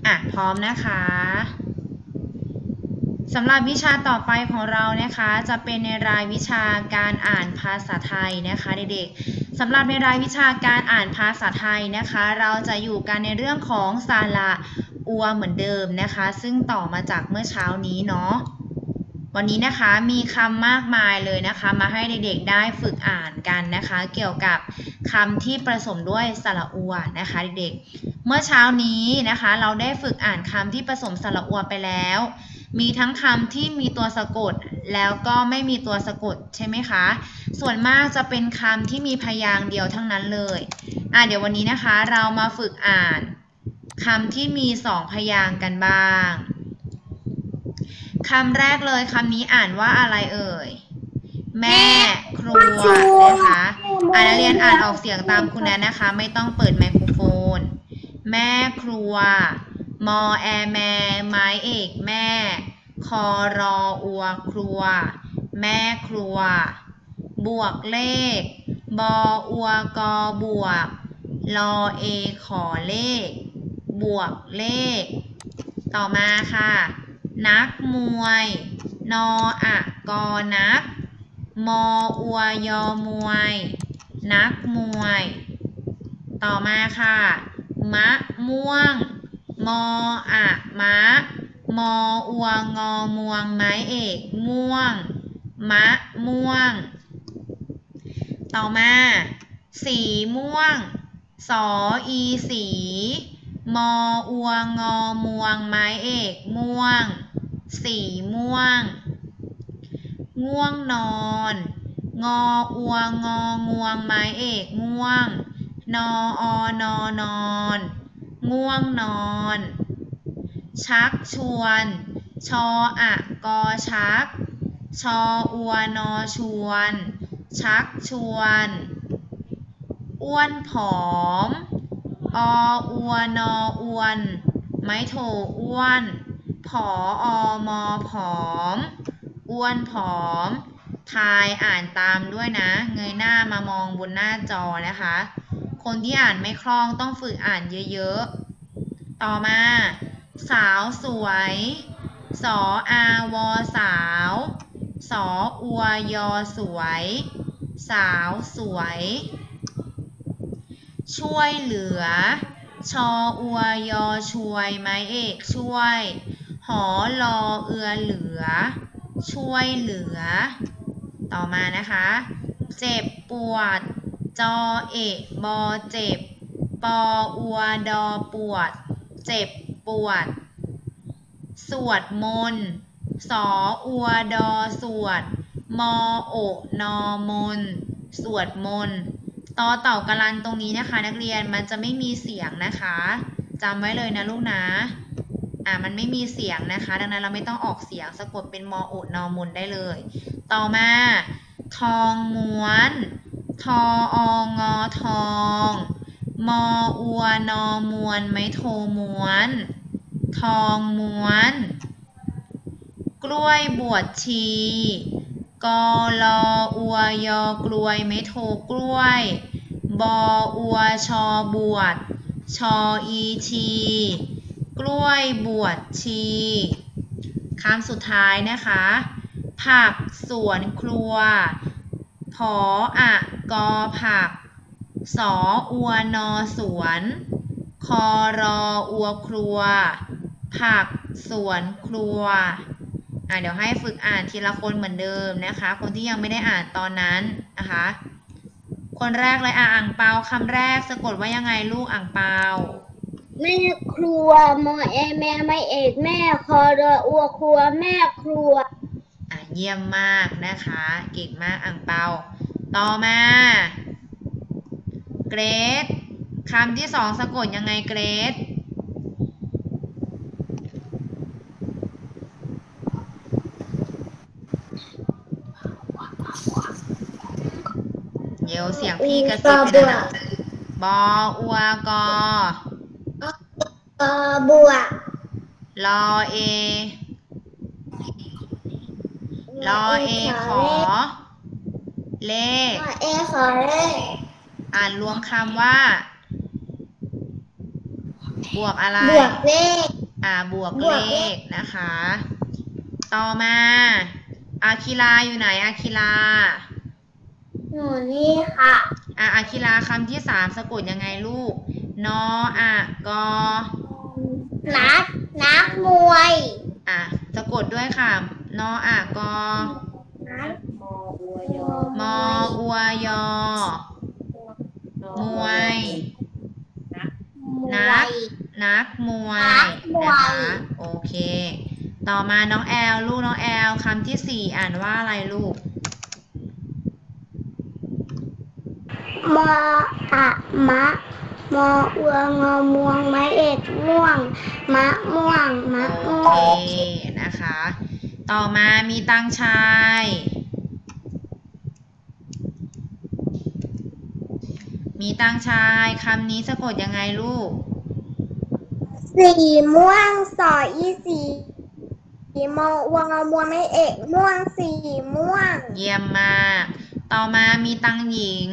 พร้อมนะคะสำหรับวิชาต่อไปของเรานะคะจะเป็นในรายวิชาการอ่านภาษาไทยนะคะเด็กๆสำหรับในรายวิชาการอ่านภาษาไทยนะคะเราจะอยู่กันในเรื่องของสระอัวเหมือนเดิมนะคะซึ่งต่อมาจากเมื่อเช้านี้เนาะวันนี้นะคะมีคำมากมายเลยนะคะมาให้เด็กๆได้ฝึกอ่านกันนะคะเกี่ยวกับคำที่ผสมด้วยสระอัวนะคะเด็กๆเมื่อเช้านี้นะคะเราได้ฝึกอ่านคำที่ผสมสระอัวไปแล้วมีทั้งคำที่มีตัวสะกดแล้วก็ไม่มีตัวสะกดใช่ไหมคะส่วนมากจะเป็นคำที่มีพยางค์เดียวทั้งนั้นเลยเดี๋ยววันนี้นะคะเรามาฝึกอ่านคำที่มี2พยางค์กันบ้างคำแรกเลยคำนี้อ่านว่าอะไรเอ่ยแม่ครัวนะคะนักเรียนอ่านออกเสียงตามคุณแนนนะคะไม่ต้องเปิดไมโครโฟนแม่ครัวมอแอแมไม้เอกแม่คอรออัวครัวแม่ครัวบวกเลขบออัวกอบวกลอเอขอเลขบวกเลขต่อมาค่ะนักมวยนออะกอนักมออัวยอมวยนักมวยต่อมาค่ะมะม่วงมออะมะมออัวงอมวงไม้เอกม่วงมะม่วงต่อมาสีม่วงสออีสีมออัวงอมวงไม้เอกม่วงสีม่วงง่วงนอนงออัวงองวงไม้เอกง่วงนออนอนอนง่วงนอนชักชวนชออะกอชักชออัวนอชวนชักชวนอ้วนผอมออัวนออวนไม้โทอ้วนผอมอผอมอ้วนผอมทายอ่านตามด้วยนะเงยหน้ามามองบนหน้าจอนะคะคนที่อ่านไม่คล่องต้องฝึกอ่านเยอะๆต่อมาสาวสวยสออาวอสาวสออัวยอสวยสาวสวยช่วยเหลือชออัวยอช่วยไม้เอกช่วยหอลอเอือเหลือช่วยเหลือต่อมานะคะเจ็บปวดจอเอะบอเจ็บปออัวดอปวดเจ็บปวดสวดมนต์สออัวดอสวดมอโอนอมนสวดมนต์ต่อเต่ากะลันตรงนี้นะคะนักเรียนมันจะไม่มีเสียงนะคะจำไว้เลยนะลูกนะมันไม่มีเสียงนะคะดังนั้นเราไม่ต้องออกเสียงสะกดเป็นมอโอนอมนได้เลยต่อมาทองม้วนทอองอทองมออัวนอมวนไม้โทม้วนทองม้วนกล้วยบวชชีกอลออัวยอกล้วยไม้โทกล้วยบออัวชอบวชชออีชีกล้วยบวชชีคำสุดท้ายนะคะผักสวนครัวผออะกอผักสออัวนอสวนคอรออัวครัวผักสวนครัวเดี๋ยวให้ฝึกอ่านทีละคนเหมือนเดิมนะคะคนที่ยังไม่ได้อ่านตอนนั้นนะคะคนแรกเลยอ่างเปาคำแรกสะกดว่ายังไงลูกอ่างเปาแม่ครัวมอแอแม่ไม่เอกแม่คอรออัวครัวแม่ครัวเยี่ยมมากนะคะเก่งมากอ่างเปาต่อมาเกรดคำที่2สะกดยังไงเกรดเดี๋ยวเสียงพี่กระซิบเลยนะบออัวกอบวกลอเอขอเลขขอเลขอ่านรวมคำว่าบวกอะไรบวกเลขบวกเลขนะคะ ต่อมาอาคิราอยู่ไหนอาคิราหนูนี่ค่ะอาคิราคำที่3สะกดยังไงลูกนออะกอนักมวยสะกดด้วยค่ะนออะกอมออัวยอมวยนักมวยนะคะโอเคต่อมาน้องแอลลูกน้องแอลคำที่4อ่านว่าอะไรลูกมออะมะมออัวงอม่วงไม้เอกม่วงมะม่วงมะโอม่วเคงนะคะ ต่อมามีตังชายคำนี้สะกดยังไงลูกสีม่วงสออีสีมออัวงอม่วงไม้เอกม่วงสีม่วงเยี่ยมมากต่อมามีตังหญิง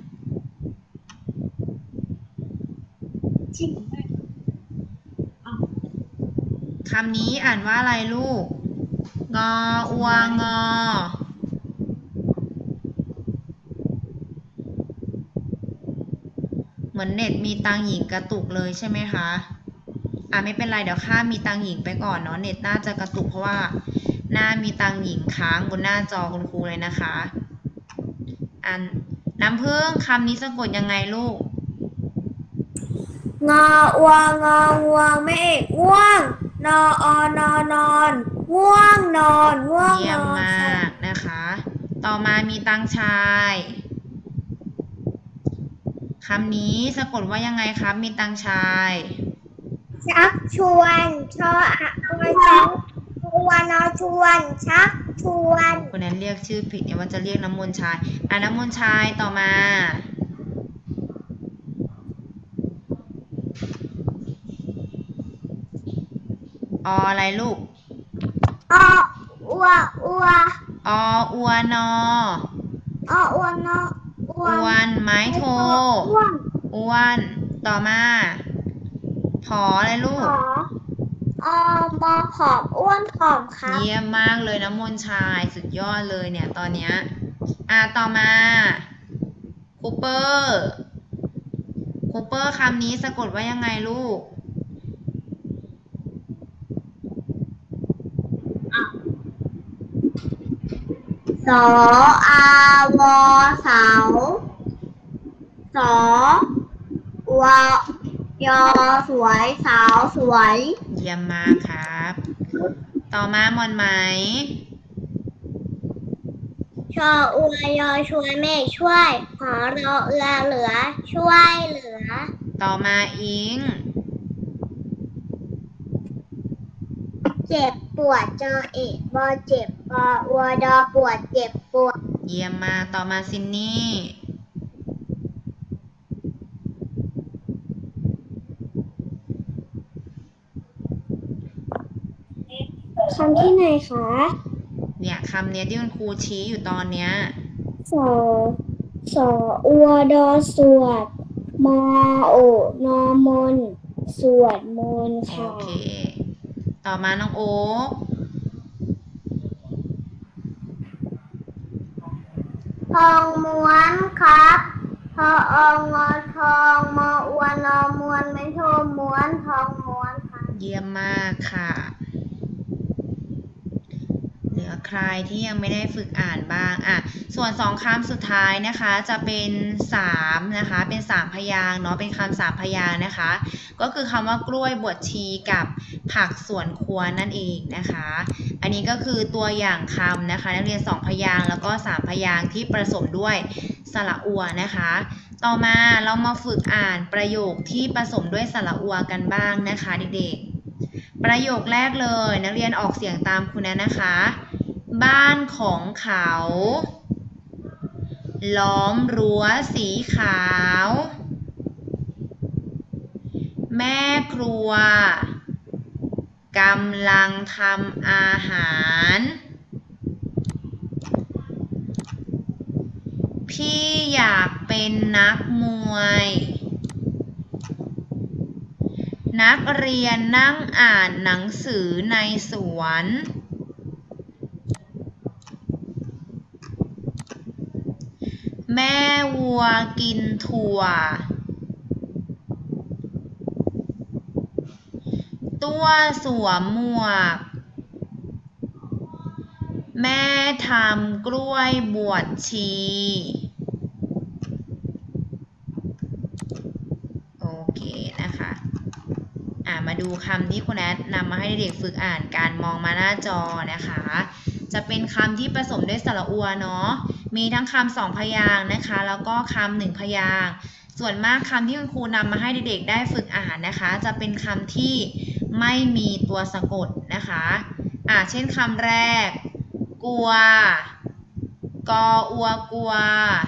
คำนี้อ่านว่าอะไรลูกงออัวงอเหมือนเน็ตมีตังหญิงกระตุกเลยใช่ไหมคะไม่เป็นไรเดี๋ยวข้ามมีตังหญิงไปก่อนเนาะเน็ตน่าจะกระตุกเพราะว่าหน้ามีตังหญิงค้างบนหน้าจอคุณครูเลยนะคะน้ำผึ้งคำนี้สะกดยังไงลูกงออัวงอง่วงไม่เอกง่วงนออนอนอนง่วงนอนง่วงเยี่ยมมากนะคะต่อมามีตังชายคำนี้สะกดว่ายังไงครับมีตังชายชักชวนชออะชักชวนอชวนชักชวนคนนั้นเรียกชื่อผิดเนี่ยว่าจะเรียกน้ำมนต์ชายน้ำมนต์ชายต่อมาอะไรลูกอัวอัวนอัวนออ้วนไม้โทอ้วนต่อมาผออะไรลูกมอผอมอ้วนผอมครับเยี่ยมมากเลยน้ำมนต์ชายสุดยอดเลยเนี่ยตอนเนี้ยต่อมาคูเปอร์คำนี้สะกดว่ายังไงลูกสออาวอเสาสอวอยอสวยสาวสวยเยี่ยมมากครับต่อมาหมอนไหมชออวยอช่วยเมฆช่วยหอรอเอือเหลือช่วยเหลือต่อมาอิงเจ็บปวดจอเอกบอเจ็บปออัวดอปวดเจ็บปวดเยี่ยมมากต่อมาซินนี่คำที่ไหนคะเนี่ยคำเนี้ยที่คุณครูชี้อยู่ตอนเนี้ยสออัวดอสวดมอโอนอมนสวดมนต์ค่ะโอเคต่อมาน้องโอ๊คทองม้วนครับทอองอทองมออวนอมวนไม่โทม้วนทองม้วนค่ะเยี่ยมมากค่ะเหลือใครที่ยังไม่ได้ฝึกอ่านบ้างส่วน2คำสุดท้ายนะคะจะเป็น3นะคะเป็น3พยางค์เนาะเป็นคำ3พยางค์นะคะก็คือคำว่ากล้วยบวชชีกับผักสวนครัวนั่นเองนะคะอันนี้ก็คือตัวอย่างคำนะคะนักเรียน2พยางค์แล้วก็3พยางค์ที่ผสมด้วยสระอัวนะคะต่อมาเรามาฝึกอ่านประโยคที่ผสมด้วยสระอัวกันบ้างนะคะเด็กๆประโยคแรกเลยนักเรียนออกเสียงตามคุณนะคะบ้านของเขาล้อมรั้วสีขาวแม่ครัวกำลังทำอาหารพี่อยากเป็นนักมวยนักเรียนนั่งอ่านหนังสือในสวนแม่วัวกินถั่วตัวสวมหมวกแม่ทำกล้วยบวชชีโอเคนะคะมาดูคำที่คุณแอดนำมาให้เด็กฝึกอ่านการมองมาหน้าจอนะคะจะเป็นคำที่ผสมด้วยสระอัวเนาะมีทั้งคำ2 พยางค์นะคะแล้วก็คำ1 พยางค์ส่วนมากคำที่คุณครูนำมาให้เด็กๆได้ฝึกอ่านนะคะจะเป็นคำที่ไม่มีตัวสะกดนะคะเช่นคำแรกกลัวกออัวกลัว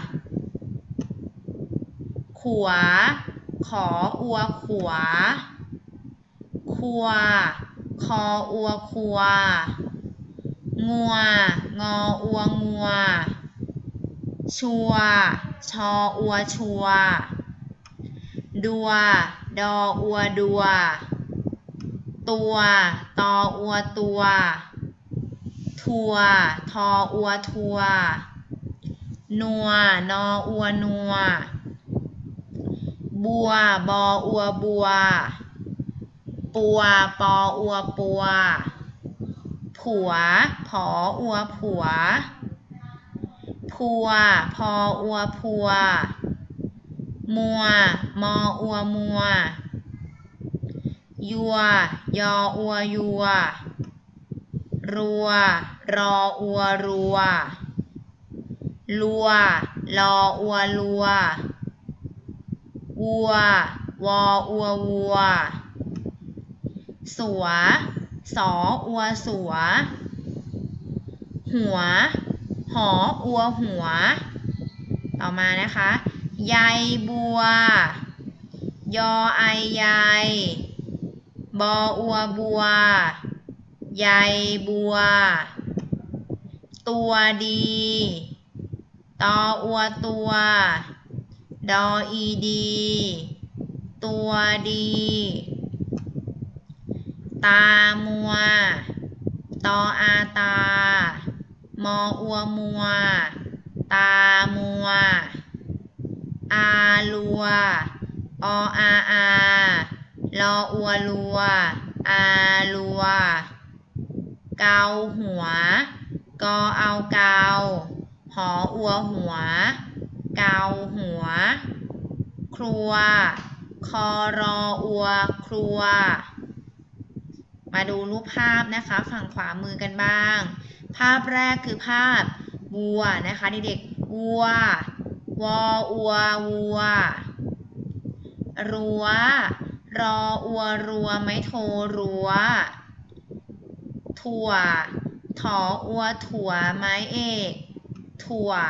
ขัวขออัวขวาคัวคออัวคัวงัวงออัวงัวชัวชออัวชัวดัวดออัวดัวตัวตออัวตัวทัวทออัวทัวนัวนออัวนัวบัวบออัวบัวปัวปออัวปัวผัวผออัวผัวพัวพออัวพัวมัวมออัวมัวยัวยออัวยัวรัวรออัวรัวลัวลออัวลัววัววออัววัวสัวสออัวสัวหัวหออัวหัวต่อมานะคะใยบัวยอไอยายบออัวบัวใยบัวตัวดีตออัวตัวดออีดีตัวดีตามัวตออาตามออัวมัวตามัวอาลัวออาลออัวลัวอาลัวเกาหัวกอเอาเกาหออัวหัวเกาหัวครัวคอรออัวครัวมาดูรูปภาพนะคะฝั่งขวามือกันบ้างภาพแรกคือภาพวัวนะคะเด็กๆวัววออัววัวรั้วรออัวรัวไม่โทรั้วถั่วถออัวถั่วไม้เอกถั่ว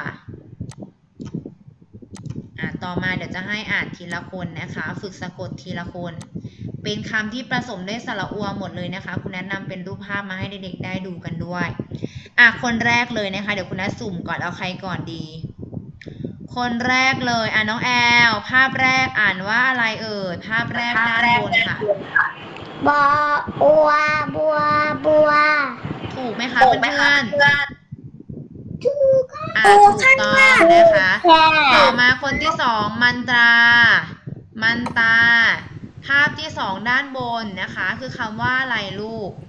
ต่อมาเดี๋ยวจะให้อ่านทีละคนนะคะฝึกสะกดทีละคนเป็นคำที่ผสมด้วยสระอัวหมดเลยนะคะคุณแนะนำเป็นรูปภาพมาให้เด็กๆได้ดูกันด้วยคนแรกเลยนะคะเดี๋ยวคุณนัทสุ่มก่อนเอาใครก่อนดีคนแรกเลยน้องแอลภาพแรกอ่านว่าอะไรเอ่ยภาพแรกด้านบนค่ะบออัวบัวบัวถูกไหมคะเพื่อนๆถูกต้องนะคะต่อมาคนที่สองมันตรามันตาภาพที่สองด้านบนนะคะคือคำว่าอะไรลูก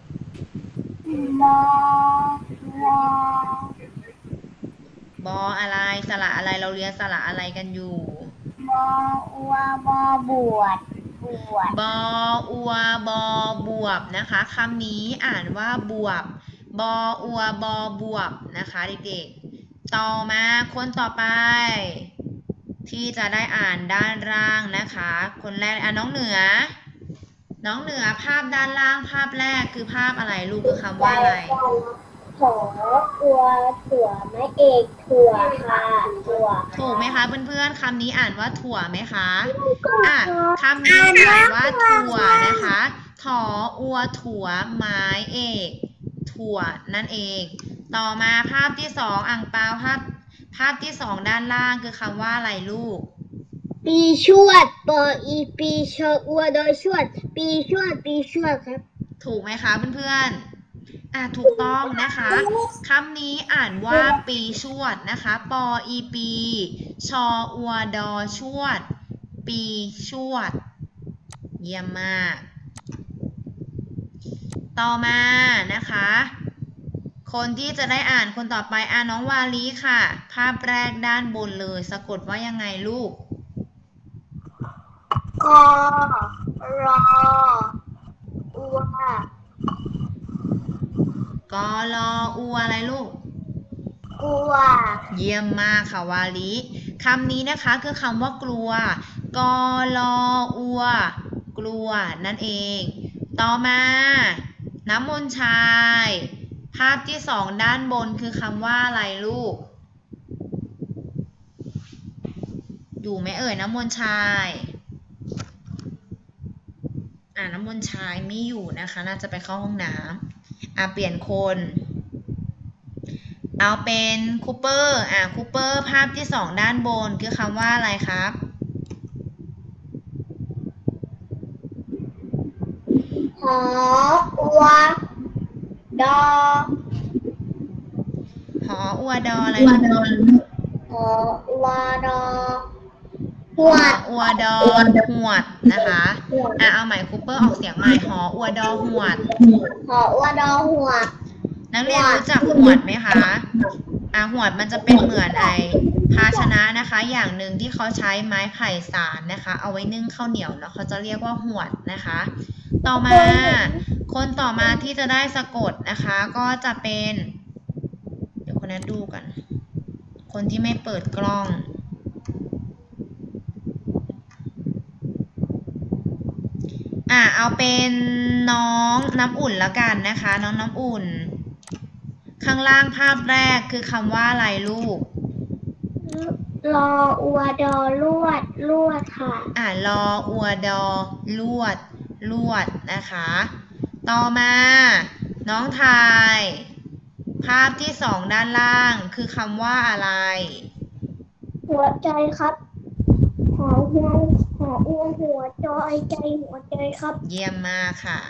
บออะไรสระอะไรเราเรียนสระอะไรกันอยู่บออัวบอบวชบออัวบอบวบนะคะคำนี้อ่านว่าบวบบออัวบอบวบนะคะเด็กๆต่อมาคนต่อไปที่จะได้อ่านด้านล่างนะคะคนแรกน้องเหนือภาพด้านล่างภาพแรกคือภาพอะไรลูกคือคำว่าอะไรขออัวถั่วไม้เอกถั่วค่ะถั่วถูกไหมคะเพื่อนๆคำนี้อ่านว่าถั่วไหมคะคำนี้อ่านว่าถั่วนะคะถออัวถั่วไม้เอกถั่วนั่นเองต่อมาภาพที่สองอ่างเปาภาพที่สองด้านล่างคือคำว่าอะไรลูกปีชวดปออีปีชอวดอชวดปีชวดครับถูกไหมคะเพื่อนๆถูกต้องนะคะคำนี้อ่านว่าปีชวดนะคะปออีปีชออัวดอชวดปีชวดเยี่ยมมากต่อมานะคะคนที่จะได้อ่านคนต่อไปน้องวาลีค่ะภาพแรกด้านบนเลยสะกดว่ายังไงลูกกรออัวกอลออัวอะไรลูกกลัวเยี่ยมมากค่ะวาลีคำนี้นะคะคือคำว่ากลัวกอลออัวกลัวนั่นเองต่อมาน้ำมนต์ชายภาพที่สองด้านบนคือคำว่าอะไรลูกอยู่ไหมเอ่ยน้ำมนต์ชายน้ำมนต์ชายไม่อยู่นะคะน่าจะไปเข้าห้องน้ำเปลี่ยนคนเอาเป็นคูเปอร์คูเปอร์ภาพที่สองด้านบนคือคำว่าอะไรครับหออัวดอหออัวดออะไรหออัวดอหวดอัวดอหวดนะคะเอาใหม่คูเปอร์ออกเสียงใหม่หออัวดอหวดหออัวดอหวดนักเรียนรู้จักหวดไหมคะหวดมันจะเป็นเหมือนภาชนะนะคะอย่างหนึ่งที่เขาใช้ไม้ไผ่สานนะคะเอาไว้นึ่งข้าวเหนียวแล้วเขาจะเรียกว่าหวดนะคะต่อมาคนต่อมาที่จะได้สะกดนะคะก็จะเป็นเดี๋ยวคนนั้นดูกันคนที่ไม่เปิดกล้องเอาเป็นน้องน้ำอุ่นแล้วกันนะคะน้องน้ำอุ่นข้างล่างภาพแรกคือคำว่าอะไรลูกรออัวดอลวดค่ะรออัวดอลวดนะคะต่อมาน้องทายภาพที่สองด้านล่างคือคำว่าอะไรหัวใจครับหออ้วนหัวจอยใจหัวใจครับเยี่ยมมากค่ะ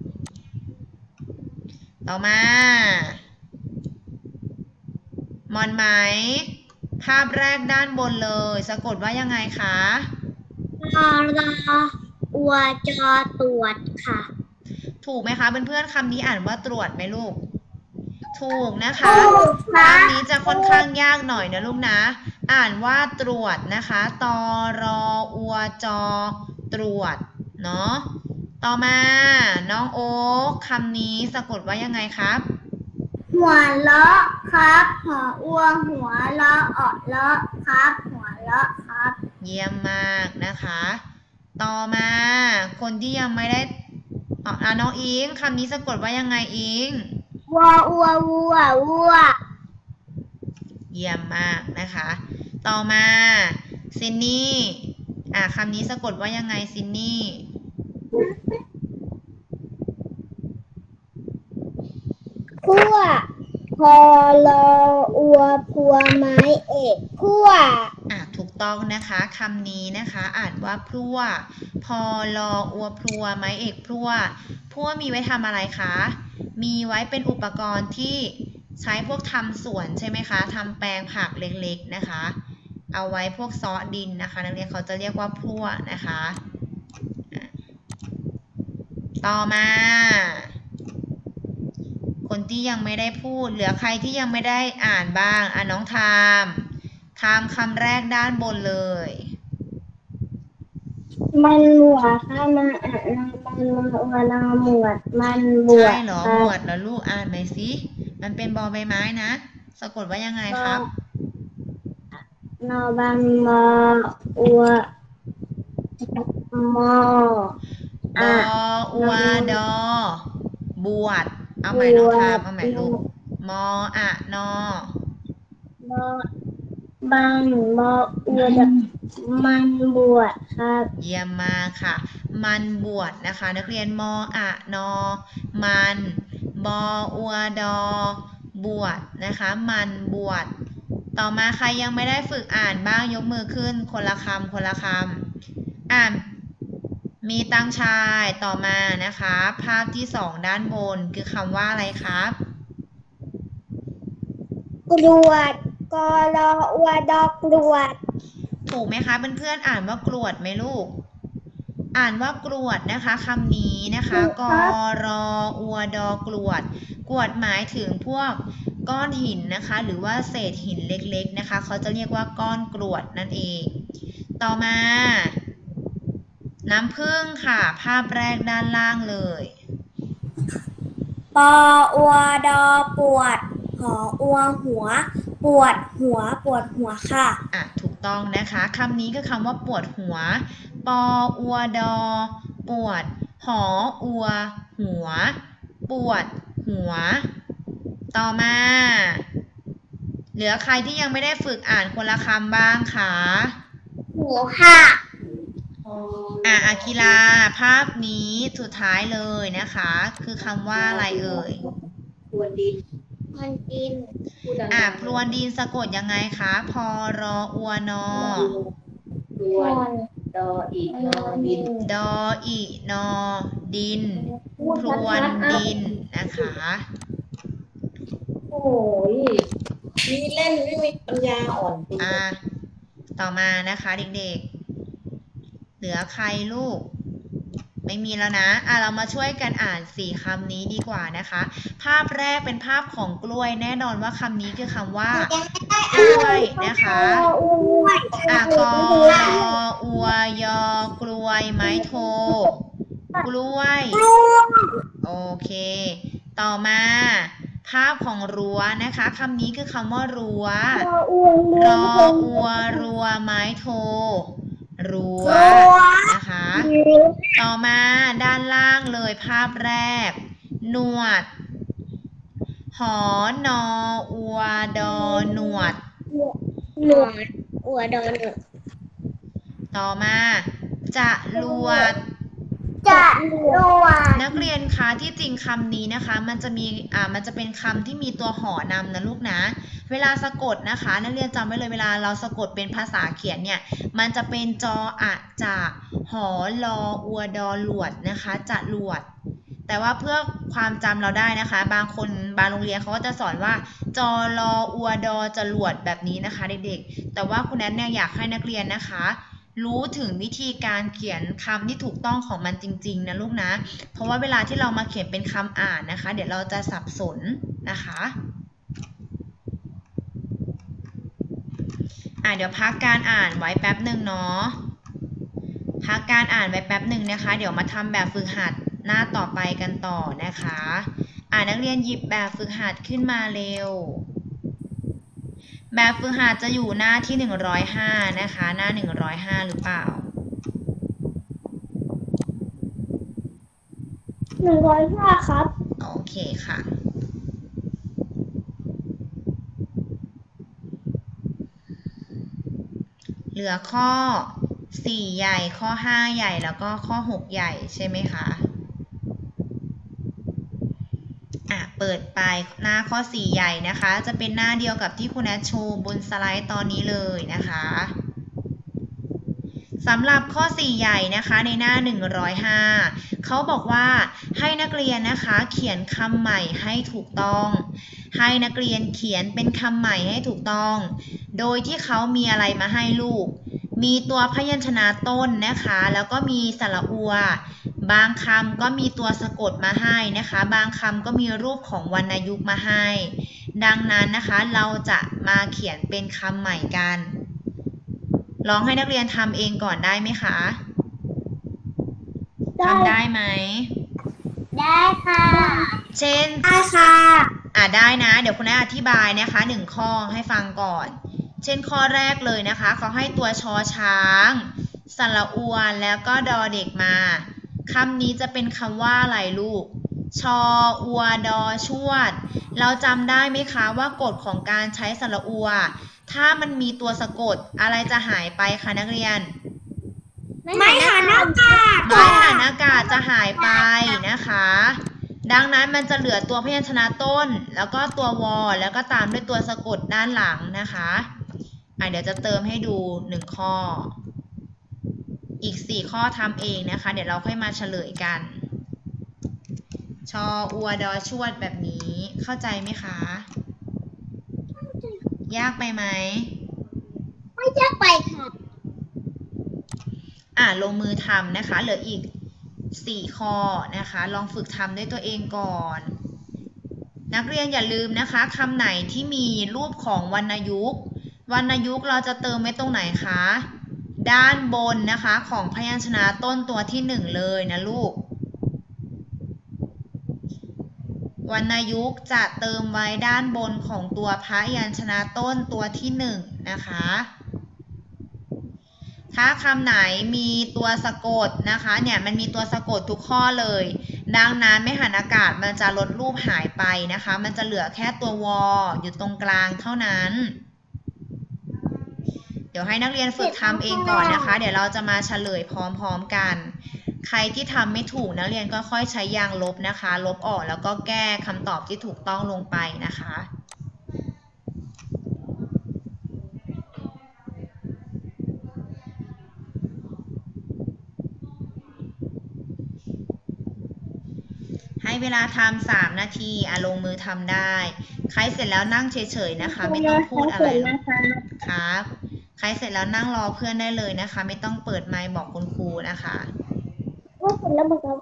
ต่อมามอนไหมภาพแรกด้านบนเลยสะกดว่ายังไงคะอัวจอตรวจค่ะถูกไหมคะเพื่อนๆคำนี้อ่านว่าตรวจไหมลูกถูกนะคะคำนี้จะค่อนข้างยากหน่อยนะลูกนะอ่านว่าตรวจนะคะตรออัวจอตรวจเนาะต่อมาน้องโอ๊คคำนี้สะกดว่ายังไงครับหัวเราะครับหออ้วหัวเราะเลาะครับหัวเราะครับเยี่ยมมากนะคะต่อมาคนที่ยังไม่ได้น้องอิงคำนี้สะกดว่ายังไงอิงวัวเยี่ยมมากนะคะต่อมาซินนี่คำนี้สะกดว่ายังไงซินนี่ขั้วพอลออัวพัวไม้เอกพั่วถูกต้องนะคะคำนี้นะคะอ่านว่าพลั่วพอลออัวพลัวไม้เอกพลั่วมีไว้ทำอะไรคะมีไว้เป็นอุปกรณ์ที่ใช้พวกทำสวนใช่ไหมคะทำแปลงผักเล็กๆนะคะเอาไว้พวกซ้อดินนะคะนักเรียนเขาจะเรียกว่าพลั่วนะคะต่อมาคนที่ยังไม่ได้พูดเหลือใครที่ยังไม่ได้อ่านบ้างน้องทามคำแรกด้านบนเลยมันบวชค่ะมันหมวดมันบวชใช่เหรอหมวดแล้วลูกอ่านไหมสิมันเป็นบอใบไม้นะสะกดว่ายังไงครับนอบังมออัวมออัวดอบวชเอาใหม่น้องทามเอาใหม่ลูกมอนอบังมออัวมันบวชครับเยี่ยมมากค่ะมันบวชนะคะนักเรียนมอนอมันบออัวดอบวชนะคะมันบวชต่อมาใครยังไม่ได้ฝึกอ่านบ้างยกมือขึ้นคนละคำคนละคำอ่านมีตังชายต่อมานะคะภาพที่สองด้านบนคือคำว่าอะไรครับกรวดกรออวดอกรวดถูกไหมคะเพื่อนๆอ่านว่ากรวดไหมลูกอ่านว่ากรวดนะคะคำนี้นะคะกรออวดอกรวดกรวดหมายถึงพวกก้อนหินนะคะหรือว่าเศษหินเล็กๆนะคะเขาจะเรียกว่าก้อนกรวดนั่นเองต่อมาน้ำผึ้งค่ะภาพแรกด้านล่างเลยปออวดอปวดหออวหัวปวดหัวปวดหัวค่ะถูกต้องนะคะคำนี้คือคำว่าปวดหัวปออวดอปวดหออวหัวปวดหัวต่อมาเหลือใครที่ยังไม่ได้ฝึกอ่านคนละคำบ้างคะหัวค่ะอากิราภาพนี้สุดท้ายเลยนะคะคือคำว่าอะไรเอ่ยพรวนดินพรวนดินพรวนดินสะกดยังไงคะพอรออัวนอพรวนดออีนอดินดออีนอดินพรวนดินนะคะโอ้ยมีเล่นไม่มีปัญญาอ่อนต่อมานะคะเด็กๆเหลือใครลูกไม่มีแล้วนะเรามาช่วยกันอ่าน4คำนี้ดีกว่านะคะภาพแรกเป็นภาพของกล้วยแน่นอนว่าคำนี้คือคำว่ากล้วยนะคะกออัวยอกล้วยไม้โทกล้วยโอเคต่อมาภาพของรั้วนะคะคำนี้คือคำว่ารั้วรออัวรั้วไม้โทรั้วนะคะต่อมาด้านล่างเลยภาพแรกหนวดหอนออัวดอหนวดอัวดอหนวดต่อมาจะลวดนักเรียนคะที่จริงคำนี้นะคะมันจะเป็นคำที่มีตัวหอนำนะลูกนะเวลาสะกดนะคะนักเรียนจำไว้เลยเวลาเราสะกดเป็นภาษาเขียนเนี่ยมันจะเป็นจออะจะหอลออัวดอหลวดนะคะจะลวดแต่ว่าเพื่อความจำเราได้นะคะบางโรงเรียนเขาก็จะสอนว่าจอลออัวดอจะหลวดแบบนี้นะคะเด็กๆแต่ว่าคุณแนทเนี่ยอยากให้นักเรียนนะคะรู้ถึงวิธีการเขียนคำที่ถูกต้องของมันจริงๆนะลูกนะเพราะว่าเวลาที่เรามาเขียนเป็นคำอ่านนะคะเดี๋ยวเราจะสับสนนะคะเดี๋ยวพักการอ่านไว้แป๊บหนึ่งเนาะพักการอ่านไว้แป๊บหนึ่งนะคะเดี๋ยวมาทำแบบฝึกหัดหน้าต่อไปกันต่อนะคะนักเรียนหยิบแบบฝึกหัดขึ้นมาเร็วแบบฝึกหัดจะอยู่หน้าที่105นะคะหน้า105หรือเปล่า 105ครับโอเคค่ะเหลือข้อ4ใหญ่ข้อ5ใหญ่แล้วก็ข้อ6ใหญ่ใช่ไหมคะเปิดไปหน้าข้อ4ใหญ่นะคะจะเป็นหน้าเดียวกับที่คุณแอดโชว์บนสไลด์ตอนนี้เลยนะคะสำหรับข้อ4ใหญ่นะคะในหน้า105เขาบอกว่าให้นักเรียนนะคะเขียนคำใหม่ให้ถูกต้องให้นักเรียนเขียนเป็นคำใหม่ให้ถูกต้องโดยที่เขามีอะไรมาให้ลูกมีตัวพยัญชนะต้นนะคะแล้วก็มีสระอัวบางคำก็มีตัวสะกดมาให้นะคะบางคำก็มีรูปของวรรณยุกต์มาให้ดังนั้นนะคะเราจะมาเขียนเป็นคำใหม่กันลองให้นักเรียนทำเองก่อนได้ไหมคะทำได้ไหมได้ค่ะเช่นได้ค่ะได้นะเดี๋ยวคุณแม่อธิบายนะคะ1ข้อให้ฟังก่อนเช่นข้อแรกเลยนะคะเขาให้ตัวชอช้างสระอัวแล้วก็ดอเด็กมาคำนี้จะเป็นคำว่าอะไรลูกชออัวดอชวดเราจำได้ไหมคะว่ากฎของการใช้สระอัวถ้ามันมีตัวสะกดอะไรจะหายไปคะนักเรียนไม้หันอากาศไม้หันอากาศจะหายไปนะคะดังนั้นมันจะเหลือตัวพยัญชนะต้นแล้วก็ตัววอแล้วก็ตามด้วยตัวสะกดด้านหลังนะคะเดี๋ยวจะเติมให้ดู1ข้ออีก4ข้อทำเองนะคะเดี๋ยวเราค่อยมาเฉลยกันชออัวดอชวดแบบนี้เข้าใจไหมคะยากไปไหมไม่ยากไปค่ะลงมือทำนะคะเหลืออีก4ข้อนะคะลองฝึกทำด้วยตัวเองก่อนนักเรียนอย่าลืมนะคะคำไหนที่มีรูปของวรรณยุกต์เราจะเติมไว้ตรงไหนคะด้านบนนะคะของพยัญชนะต้นตัวที่1เลยนะลูกวรรณยุกต์จะเติมไว้ด้านบนของตัวพยัญชนะต้นตัวที่1นะคะถ้าคำไหนมีตัวสะกดนะคะเนี่ยมันมีตัวสะกดทุกข้อเลยดังนั้นไม่หันอากาศมันจะลดรูปหายไปนะคะมันจะเหลือแค่ตัววออยู่ตรงกลางเท่านั้นเดี๋ยวให้นักเรียนฝึกทำเองก่อนนะคะเดี๋ยวเราจะมาเฉลยพร้อมๆกันใครที่ทำไม่ถูกนักเรียนก็ค่อยใช้ยางลบนะคะลบออกแล้วก็แก้คำตอบที่ถูกต้องลงไปนะคะให้เวลาทำ3 นาทีลงมือทำได้ใครเสร็จแล้วนั่งเฉยๆนะคะไม่ต้องพูดอะไรครับใครเสร็จแล้วนั่งรอเพื่อนได้เลยนะคะไม่ต้องเปิดไมค์บอกคุณครูนะคะว่าเสร็จแล้วบอกเรา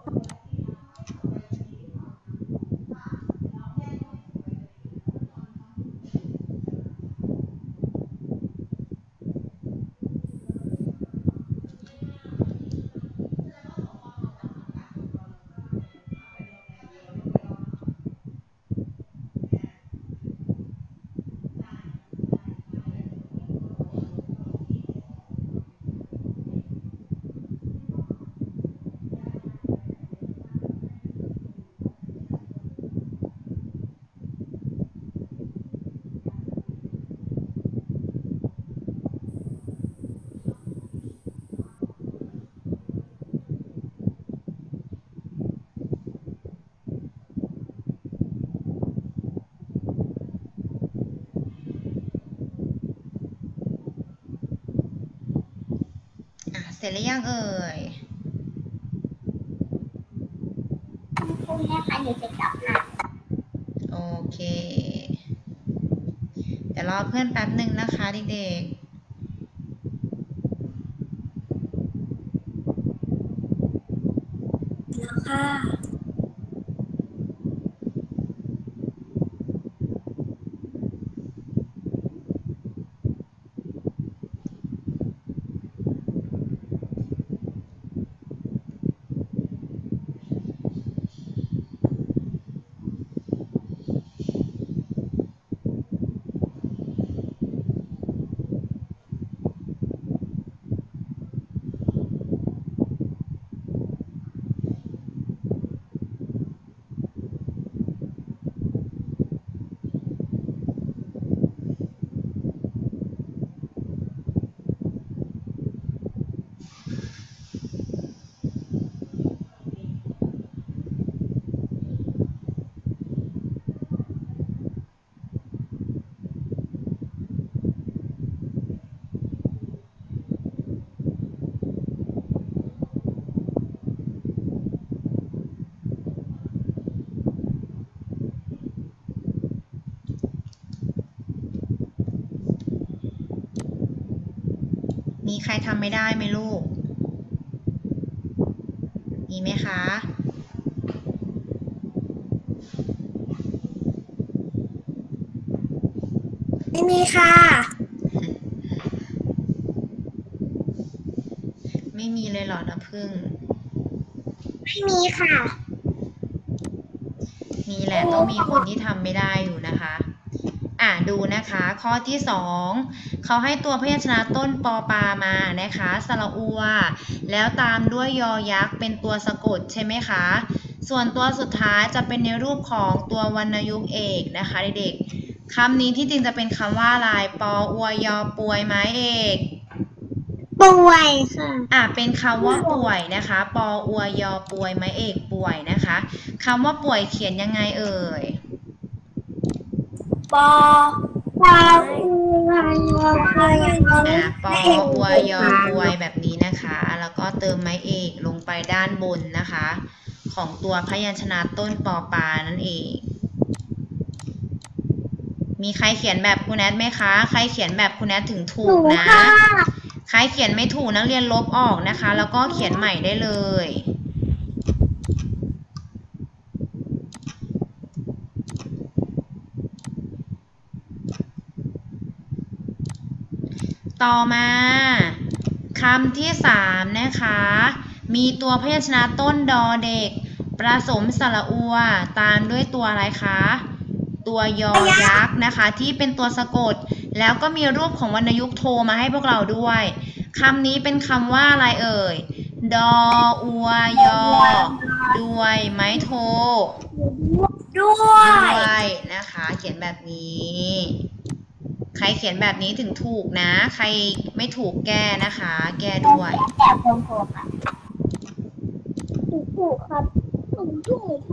เสร็จหรือยังเอ่ยคุณนะคะเดี๋ยวจะกลับมาโอเคเดี๋ยวรอเพื่อนแป๊บหนึ่งนะคะเด็กๆแล้วค่ะมีใครทำไม่ได้ไหมลูกมีไหมคะไม่มีค่ะไม่มีเลยเหรอน้ำผึ้งไม่มีค่ะมีแหละต้องมีคนที่ทำไม่ได้อยู่นะคะดูนะคะข้อที่2เขาให้ตัวพยัญชนะต้นปอปามานะคะสระอัวแล้วตามด้วยยอยักษ์เป็นตัวสะกดใช่ไหมคะส่วนตัวสุดท้ายจะเป็นในรูปของตัววรรณยุกต์เอกนะคะเด็กๆคำนี้ที่จริงจะเป็นคำว่าอะไรปออัวยอปวยไม้เอกป่วยค่ะเป็นคำว่าป่วยนะคะปออัวยอป่วยไม้เอกป่วยนะคะคำว่าป่วยเขียนยังไงเอ่ยปอปออัวยอป่วยปออัวยอป่วยแบบนี้นะคะแล้วก็เติมไม้เอกลงไปด้านบนนะคะของตัวพยัญชนะต้นปอปลานั่นเองมีใครเขียนแบบคุณแอดไหมคะใครเขียนแบบคุณแอดถึงถูกนะใครเขียนไม่ถูกนักเรียนลบออกนะคะแล้วก็เขียนใหม่ได้เลยต่อมาคำที่3นะคะมีตัวพยัญชนะต้นดอเด็กผสมสระอัวตามด้วยตัวอะไรคะตัวยอยักษ์นะคะที่เป็นตัวสะกดแล้วก็มีรูปของวรรณยุกต์โทมาให้พวกเราด้วยคำนี้เป็นคำว่าอะไรเอ่ยดออัวยอด้วยไม้โทด้วยนะคะเขียนแบบนี้ใครเขียนแบบนี้ถึงถูกนะใครไม่ถูกแก้นะคะแก้ด้วยแต่ผมถูกค่ะถูกครับถูก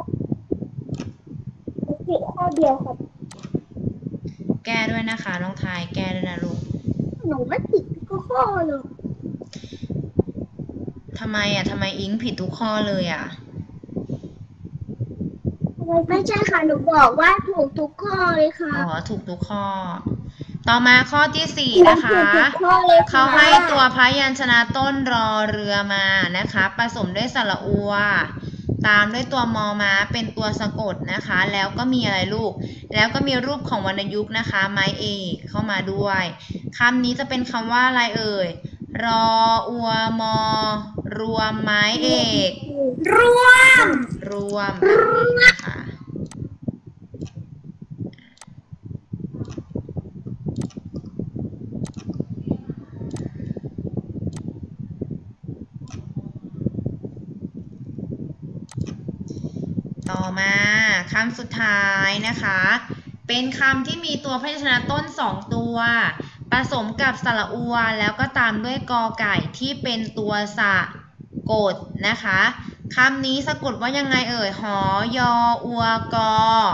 ผิดข้อเดียวครับแก้ด้วยนะคะน้องทายแก้ด้วยนะลูกหนูไม่ผิดทุกข้อเลยทำไมอิงผิดทุกข้อเลยไม่ใช่ค่ะหนูบอกว่าถูกทุกข้อเลยค่ะถูกทุกข้อต่อมาข้อที่4นะคะเขาให้ตัวพยัญชนะต้นรอเรือมานะคะผสมด้วยสระอัวตามด้วยตัวมอม้าเป็นตัวสะกดนะคะแล้วก็มีอะไรลูกแล้วก็มีรูปของวรรณยุกต์นะคะไม้เอกเข้ามาด้วยคำนี้จะเป็นคำว่าอะไรเอ่ยรออัวมอรวมไม้เอกรวมแบบนี้นะคะต่อมาคำสุดท้ายนะคะเป็นคำที่มีตัวพยัญชนะต้น2ตัวผสมกับสระอัวแล้วก็ตามด้วยกอไก่ที่เป็นตัวสะกดนะคะคำนี้สะกดว่ายังไงเอ่ยหอยออัวกอ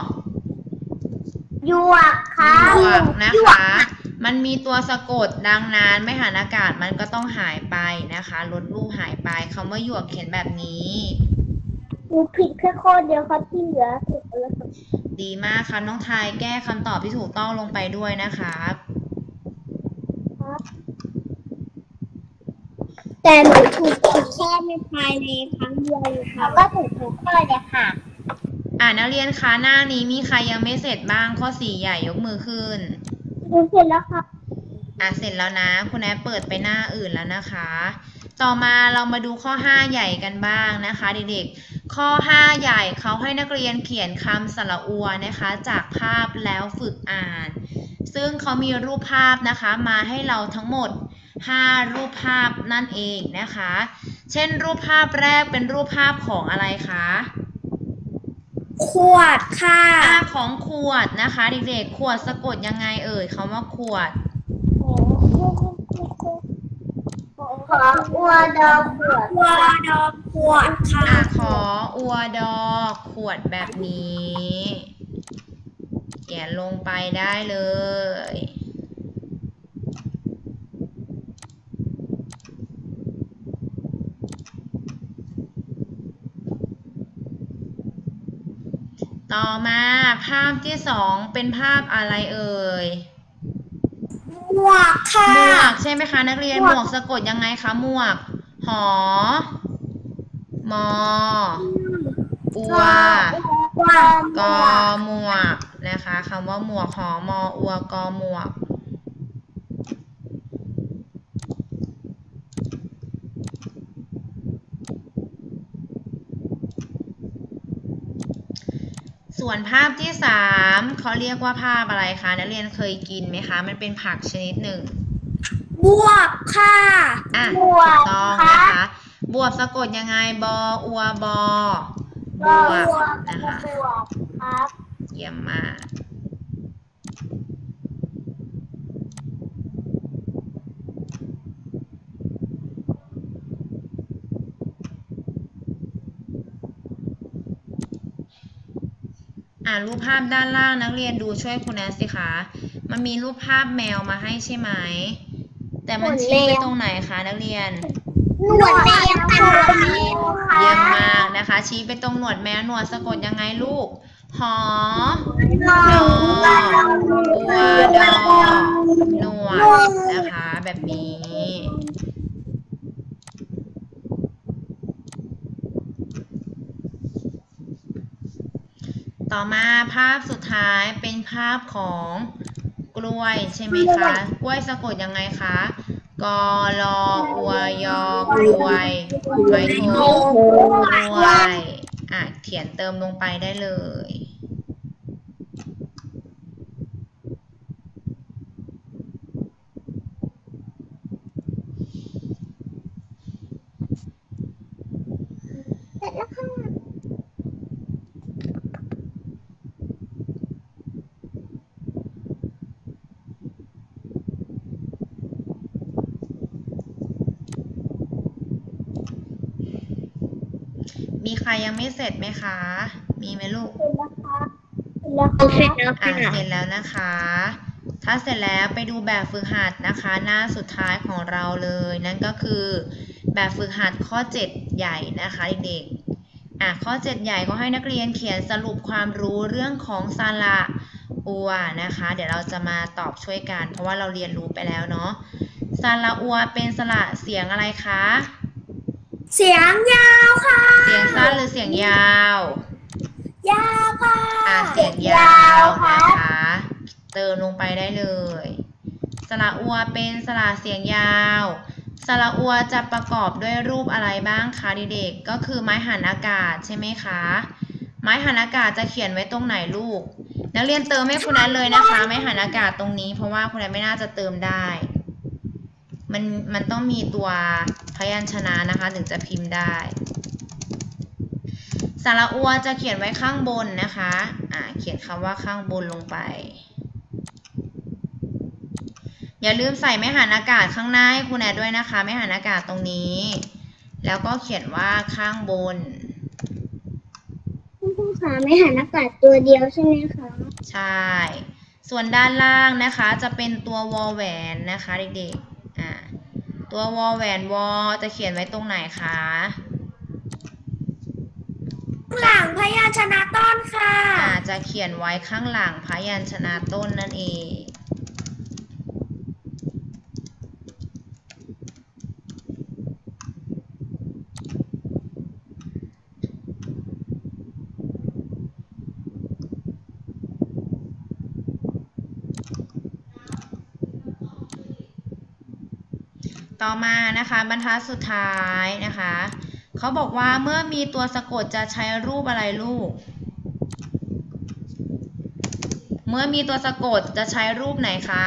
ยวกค่ะยวกนะคะมันมีตัวสะกดดังนั้นไม่หันอากาศมันก็ต้องหายไปนะคะลดรูปหายไปคำว่าหยวกเขียนแบบนี้ผิดแค่ข้อเดียวครับที่เหลือถูกแล้วครับดีมากค่ะน้องทายแก้คำตอบที่ถูกต้องลงไปด้วยนะครับแต่หนูถูกข้อไม่ภายในครั้งเดียวเลยค่ะก็ถูกข้อเลยค่ะนักเรียนคะหน้านี้มีใครยังไม่เสร็จบ้างข้อ4ใหญ่ยกมือขึ้นเสร็จแล้วครับเสร็จแล้วนะคุณแอปเปิดไปหน้าอื่นแล้วนะคะต่อมาเรามาดูข้อ5ใหญ่กันบ้างนะคะเด็กๆข้อ5ใหญ่เขาให้นักเรียนเขียนคำสระอัวนะคะจากภาพแล้วฝึกอ่านซึ่งเขามีรูปภาพนะคะมาให้เราทั้งหมด5รูปภาพนั่นเองนะคะเช่นรูปภาพแรกเป็นรูปภาพของอะไรคะขวดค่ะของขวดนะคะเด็กๆขวดสะกดยังไงเอ่ยคำว่าขวดขออัวดอขวดค่ะขออัวดอขวดแบบนี้เขียนลงไปได้เลยต่อมาภาพที่2เป็นภาพอะไรเอ่ยหมวกค่ะหมวกใช่ไหมคะนักเรียนหมวกสะกดยังไงคะหมวกหอมออัวกอหมวกนะคะคำว่าหมวกหอมออัวกอหมวกส่วนภาพที่3เขาเรียกว่าภาพอะไรคะนักเรียนเคยกินไหมคะมันเป็นผักชนิดหนึ่งบวบค่ะถูกต้องนะคะบวบสะกดยังไงบออัวบอบวบนะคะเยี่ยมมากรูปภาพด้านล่างนักเรียนดูช่วยคุณแนนสิคะมันมีรูปภาพแมวมาให้ใช่ไหมแต่มันชี้ไปตรงไหนคะนักเรียนหนวดแมวค่ะเยี่ยมมากนะคะชี้ไปตรงหนวดแมวหนวดสะกดยังไงลูกหอดอวัวดอหนวดนะคะแบบนี้ต่อมาภาพสุดท้ายเป็นภาพของกล้วยใช่ไหมคะกล้วยสะกดยังไงคะกอลออัวยอกล้วยไม้โทกล้วยเขียนเติมลงไปได้เลยมีใครยังไม่เสร็จไหมคะมีไหมลูกเสร็จแล้วค่ะเสร็จแล้วนะคะถ้าเสร็จแล้วไปดูแบบฝึกหัดนะคะหน้าสุดท้ายของเราเลยนั่นก็คือแบบฝึกหัดข้อ7ใหญ่นะคะเด็กๆข้อ7ใหญ่ก็ให้นักเรียนเขียนสรุปความรู้เรื่องของสระอัวนะคะเดี๋ยวเราจะมาตอบช่วยกันเพราะว่าเราเรียนรู้ไปแล้วเนาะสระอัวเป็นสระเสียงอะไรคะเสียงยาวค่ะเสียงสั้นหรือเสียงยาวยาวค่ะเสียงยาวนะคะเติมลงไปได้เลยสระอัวเป็นสระเสียงยาวสระอัวจะประกอบด้วยรูปอะไรบ้างคะเด็กๆก็คือไม้หันอากาศใช่ไหมคะไม้หันอากาศจะเขียนไว้ตรงไหนลูกนักเรียนเติมให้คุณแอนเลยนะคะไม้หันอากาศตรงนี้เพราะว่าคุณแอนไม่น่าจะเติมได้มันต้องมีตัวพยัญชนะนะคะถึงจะพิมพ์ได้สระอัวจะเขียนไว้ข้างบนนะคะเขียนคำว่าข้างบนลงไปอย่าลืมใส่ไม้หันอากาศข้างหน้าให้คุณแอดด้วยนะคะไม้หันอากาศตรงนี้แล้วก็เขียนว่าข้างบนคุณครูคะไม้หันอากาศตัวเดียวใช่ไหมคะใช่ส่วนด้านล่างนะคะจะเป็นตัววอแหวนนะคะเด็กๆตัววอแหวนวอจะเขียนไว้ตรงไหนคะหลังพยัญชนะต้นค่ะจะเขียนไว้ข้างหลังพยัญชนะต้นนั่นเองต่อมานะคะบรรทัดสุดท้ายนะคะเขาบอกว่าเมื่อมีตัวสะกดจะใช้รูปอะไรลูกเมื่อมีตัวสะกดจะใช้รูปไหนคะ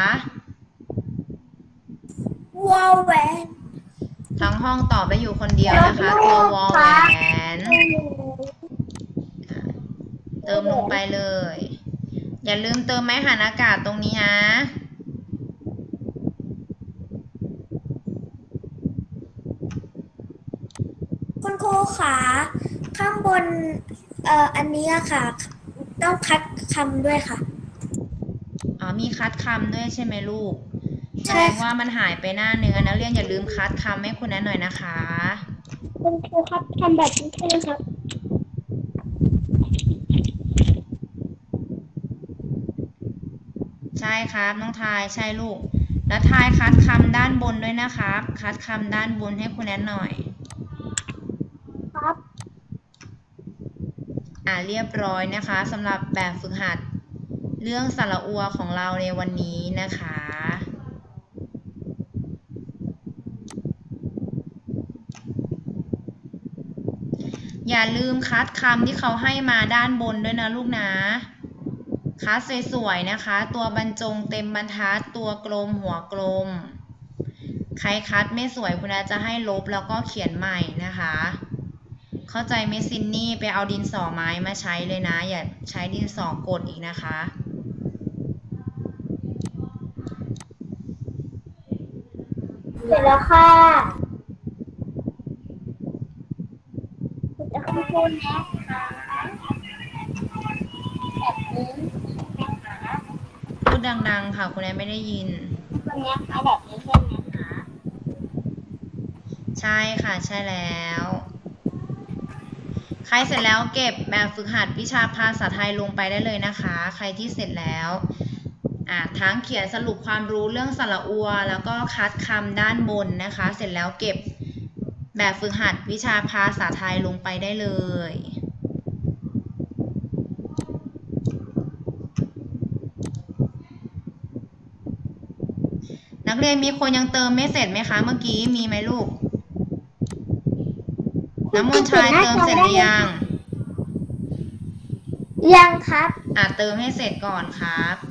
วอแหวนทั้งห้องตอบไปอยู่คนเดียวนะคะตัววอแหวนเติมลงไปเลยอย่าลืมเติมไม้หันอากาศตรงนี้นะคุณครูขาข้างบนอันนี้ค่ะต้องคัดคำด้วยค่ะมีคัดคำด้วยใช่ไหมลูกแสดงว่ามันหายไปหน้าเนื้อนักเรียนอย่าลืมคัดคำให้คุณนั้นหน่อยนะคะคุณครูคัดคำแบบนี้ใช่ไหมครับใช่ครับน้องทายใช่ลูกแล้วทายคัดคำด้านบนด้วยนะครับคัดคำด้านบนให้คุณแอนหน่อยครับเรียบร้อยนะคะสำหรับแบบฝึกหัดเรื่องสระอัวของเราในวันนี้นะคะอย่าลืมคัดคำที่เขาให้มาด้านบนด้วยนะลูกนะคัดสวยๆนะคะตัวบรรจงเต็มบรรทัดตัวกลมหัวกลมใครคัดไม่สวยคุณอาจะให้ลบแล้วก็เขียนใหม่นะคะเข้าใจไหมซินนี่ไปเอาดินสอไม้มาใช้เลยนะอย่าใช้ดินสอกดอีกนะคะเสร็จแล้วค่ะจะคุณครูนะคะแบบนี้นะคะพูดดังๆค่ะคุณแอนไม่ได้ยินคนนี้คล้ายแบบนี้ใช่ไหมคะใช่ค่ะใช่แล้ว ใครเสร็จแล้วเก็บแบบฝึกหัดวิชาภาษาไทยลงไปได้เลยนะคะ ใครที่เสร็จแล้วทั้งเขียนสรุปความรู้เรื่องสระอัวแล้วก็คัดคำด้านบนนะคะ เสร็จแล้วเก็บแบบฝึกหัดวิชาภาษาไทยลงไปได้เลย นักเรียนมีคนยังเติมไม่เสร็จไหมคะเมื่อกี้มีไหมลูก น้ำมนต์ชายเติมเสร็จหรือยังยังครับเติมให้เสร็จก่อนครับ